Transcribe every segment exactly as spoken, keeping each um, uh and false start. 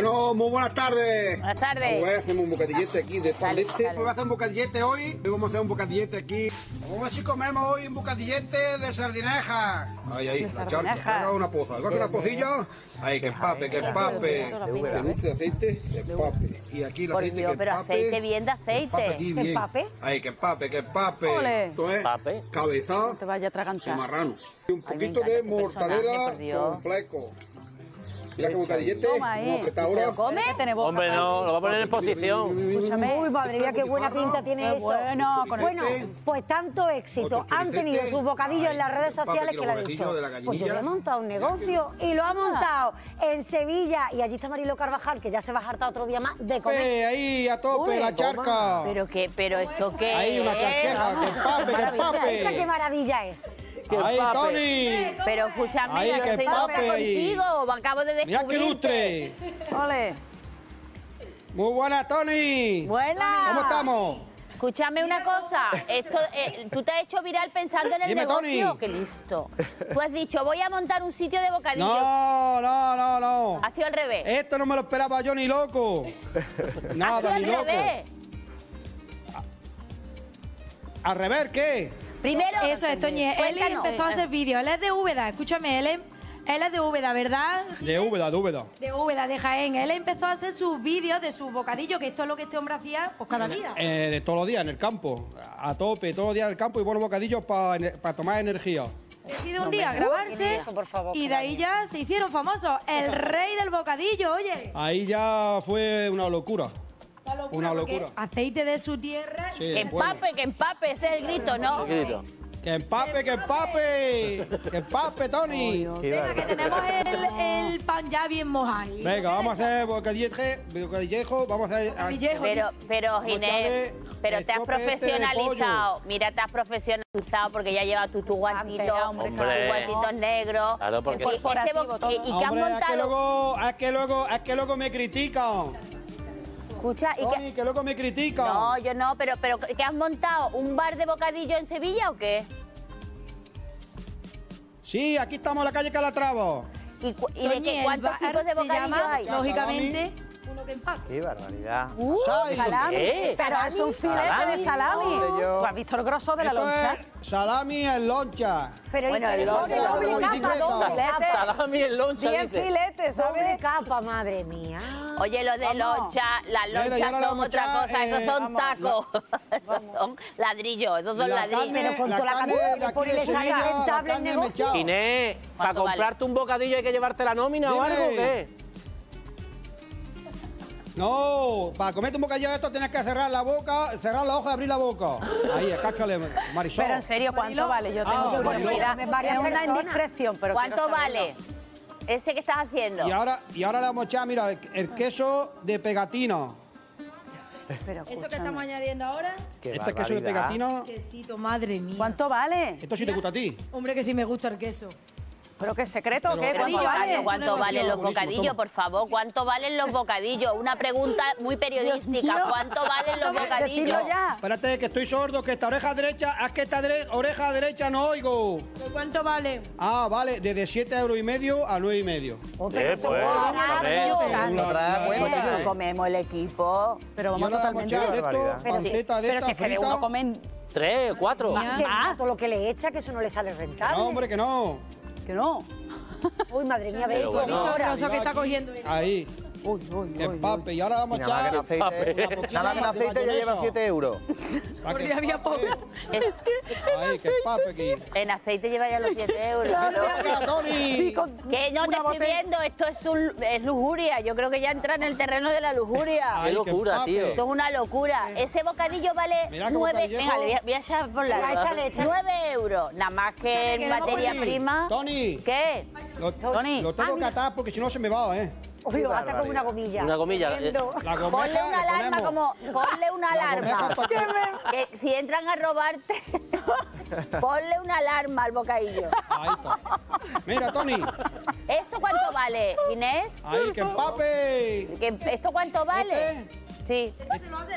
Bueno, muy buenas tardes. Buenas tardes. Voy a hacer un bocadillete aquí de Sale, este. sale. Voy a hacer un bocadillete hoy. Hoy vamos a hacer un bocadillete aquí. Vamos a ver si comemos hoy un bocadillete de sardineja. Ahí, ahí, De la sardineja. charla. Una poza. ¿Coge una pocilla? Ahí, que empape, que empape. Que guste aceite, que empape. Y aquí el Por aceite, Dios, que pero empape. aceite bien de aceite. Empape aquí bien. ¿Empape? Ahí, que empape, que empape. Ole. Esto es Empape. cabeza No te vaya a de atragantar. marrano. Y un Ay, me poquito encanta de este personaje, mortadela por Dios. con fleco. Mira que bocadillete. Toma, Vamos a eh. apretar ¿Se lo ahora. come? Que tiene boca. Hombre, no, lo va a poner en posición. Escúchame. Uy, madre mía, qué buena pinta tiene Qué eso. bueno, con Bueno, pues tanto éxito Otro han tenido choricete. sus bocadillos Ay, en las redes empape sociales aquí que los le ha huesillos dicho, de la pues yo gallinilla. voy a montar un negocio y lo ha montado en Sevilla y allí está Marilo Carvajal, que ya se va a hartar otro día más de comer. Eh, ahí, a tope, Uy, la charca. Pero qué, pero esto qué Ahí, una es? charqueja, que empape, que ¿Esta qué empape. maravilla es? Ahí, empape. Tony. Pero escúchame, Ahí, yo que estoy empape loca ahí. contigo, me acabo de Mira qué descubrirte. lustre. Ole. Muy buena, Tony. Buena. ¿Cómo estamos? Escúchame una cosa, esto, eh, tú te has hecho viral pensando en el Dime, negocio. Tony. Qué listo. Tú has dicho, voy a montar un sitio de bocadillo. No, no, no, no. Ha sido al revés. Esto no me lo esperaba yo ni loco. ha Nada, sido al ni loco. revés. ¿Al revés qué? Primero, Eso es, Toñi. Él Cuéntanos. empezó a hacer vídeos. Él es de Úbeda, escúchame, él es, él es de Úbeda, ¿verdad? De Úbeda, de Úbeda. De Úbeda, de Jaén. Él empezó a hacer sus vídeos de sus bocadillos, que esto es lo que este hombre hacía pues cada día. Eh, de todos los días, en el campo. A tope, todos los días en el campo y buenos bocadillos para tomar energía. Decidió un día grabarse eso, por favor, y de ahí ya se hicieron famosos. El rey del bocadillo, oye. Ahí ya fue una locura. Una locura, Una porque locura. aceite de su tierra. Sí, que bueno. empape, que empape, ese es el grito, ¿no? Grito. Que empape, que empape. Que empape, Tony. Venga, que tenemos el, el pan ya bien mojado. Venga, vamos a hacer bocadilleje, bocadillejo, vamos a hacer... Bocadillejo. Pero, pero Vamos a Ginés, echarle pero el te has chope este de profesionalizado. pollo. Mira, te has profesionalizado porque ya llevas tus tu guantitos, Antena, tus hombre. guantitos negros. Claro, porque- Y ese Corporativo bo- todo. y, y que has Hombre, es que montado. luego, es que luego, es que luego me critican. Escucha, y Tony, que. que luego me critican. No, yo no, pero, pero ¿que has montado un bar de bocadillo en Sevilla o qué? Sí, aquí estamos en la calle Calatrava. ¿Y, cu- y de Toñi, qué, el cuántos bar tipos de se bocadillos llama, hay? lógicamente, uno que empaque. Qué barbaridad. Uh, ¿Sabes? salami. ¿Qué? Pero es un filete Salami. de salami. Hombre, yo- ¿Tú has visto el grosor de la Esto loncha? es salami en loncha. Pero Bueno, ¿y qué el le pone otro, doble la capa, bicicleta. doble Filete. capa. Salami en loncha, Bien dice. filetes, Doble ¿sabes? capa, madre mía. Oye, los de Vamos. loncha, las Mira, y lonchas ahora le son vamos a otra echar, cosa, esos eh, son vamos, tacos. Esos son ladrillos, esos son La ladrillos. carne- Pero con la toda la carne carne de que aquí pone de le sale Sevilla, la rentable el carne negocio. mechada. Inés, ¿para ¿Cuánto vale? comprarte un bocadillo hay que llevarte la nómina o Dime. algo o qué? No, para comerte un bocadillo de esto tienes que cerrar la boca, cerrar la hoja y abrir la boca. Ahí, cáscale, Marisol. Pero en serio, ¿cuánto vale? Yo tengo Ah, curiosidad. Mariló. Varias Es una personas. indiscreción, pero ¿Cuánto quiero vale saberlo. ese que estás haciendo? Y ahora, y ahora le vamos a echar, mira, el, el queso de pegatina. Pero Eso que escúchame. estamos añadiendo ahora, Qué Este queso de barbaridad. pegatina, quesito, madre mía. ¿Cuánto vale? esto sí te gusta a ti. Hombre, que sí me gusta el queso. ¿Pero qué secreto o Pero- qué? Pero ¿Cuánto Digo, vale? Carlos, ¿cuánto Una valen los buenísimo, bocadillos, toma. por favor? ¿Cuánto valen los bocadillos? Una pregunta muy periodística. mío. ¿Cuánto valen los bocadillos? Decilo ya. Espérate, que estoy sordo, que esta oreja derecha, es que esta dere- oreja derecha no oigo. ¿Pero cuánto vale? Ah, vale, desde siete euros y medio a nueve y medio. Oh, Eh, pero eso pues, es a barato. ver. No trae La- cuenta. la- Eso comemos el equipo. Pero Y vamos ahora vamos a totalmente... echar de barbaridad. esto, Pero sí, panceta de Pero esta si es que de frita. uno comen... ¿Tres, cuatro? Que Ah. todo lo que le echa, que eso no le sale rentable. No, hombre, que no. Que no. Uy, madre mía, ve Pero esto bueno. ¿Visto el ahora. grosso que está cogiendo él? Ahí, Uy, uy, que uy, empape. Y ahora vamos a Y nada más que en echar... aceite, una poquilla nada más que en de aceite ya lleva mayonesa. siete euros. Para Por que si había empape. poco. Ahí, que empape aquí. En aceite lleva ya los siete euros. Vete acá, Tony. Sí, con Que no te una estoy botella. viendo, esto es, un- es lujuria. Yo creo que ya entra en el terreno de la lujuria. Ay, Qué que locura, empape. tío. Esto es una locura. Ese bocadillo vale Mira qué nueve... bocadillejo. Venga, le voy a, voy a echar por la... Venga, échale, échale. nueve euros. Nada más que Échale, en que no materia Tony, prima. Tony, ¿Qué? lo, Tony. lo tengo Ah, que mira. atar porque si no se me va, ¿eh? Uy, lo ata con una gomilla. Una gomilla, Tremendo. La Ponle gomeja una le alarma ponemos. como... Ponle una La alarma. gomeja pa' Que si entran a robarte... ponle una alarma al bocadillo. Ahí está. Mira, Tony. ¿Eso cuánto vale, Inés? Ahí, que empape. ¿Que ¿Esto cuánto vale? ¿Este? Sí. Se lo hace él.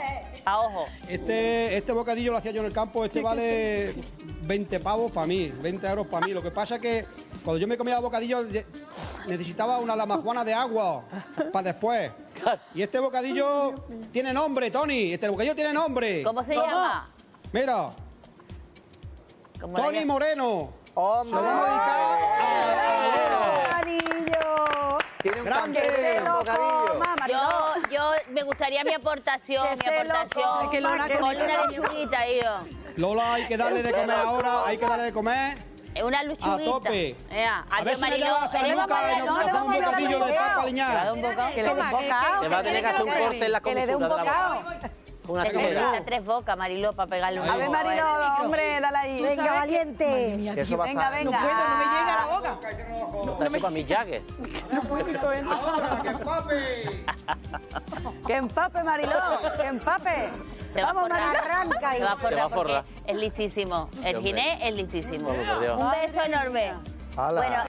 A ojo. Este, este bocadillo lo hacía yo en el campo, este vale veinte pavos para mí, veinte euros para mí. Lo que pasa es que cuando yo me comía el bocadillo ye- necesitaba una damajuana de agua para después. Y este bocadillo tiene nombre, Tony. Este bocadillo tiene nombre. ¿Cómo se llama? Mira, ¿Cómo la Tony llama? Moreno. ¡Hombre! Se lo vamos a dedicar a Bocadillo. Tiene un Grande. canté, un bocadillo. Toma, Mariló. Yo, yo me gustaría mi aportación, Que mi se lo aportación. coma, que Lola Con con una el- lechuguita ahí. yo. Lola, hay que darle de comer ahora, hay que darle de comer. Una lechuguita. A tope. Ea, A ver adiós, si me Mariló. llevas a Eres Luca y mamá, nos no, hacemos no, un no, bocadillo no, de no, papa no. aliñada. un bocado. Que le dé un Toma, que- bocado. Te va a tener que hacer un corte en la Que le dé un comisura de la boca. bocado. Con una Necesita tijera. tres bocas, Mariló, para pegarle un A ver, bocado a él. Mariló, hombre, dale ahí. Venga, valiente. Que eso va a Venga, estar- venga. No puedo, no me llega a la boca. Está hecho para mi Jagger. Ahora, que papi. Que empape, Mariló, que empape. Se va a Vamos, forrar. Mariló. Arranca ahí. Se va a Se va forrar a porque forrar. es listísimo. El hombre. Ginés es listísimo. Vamos, por Dios. Un beso enorme. Hala. Bueno,